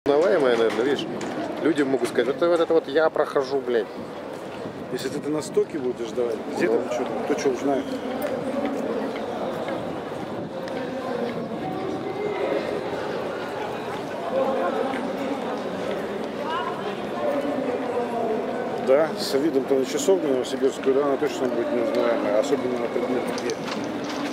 Узнаваемое, наверное, видишь, люди могут сказать, вот это вот я прохожу, блядь. Если ты на стоке будешь давать, где там что там, кто что узнает. Да, с видом-то на часовню новосибирскую, да, она точно будет неузнаваемая, особенно на предмет где.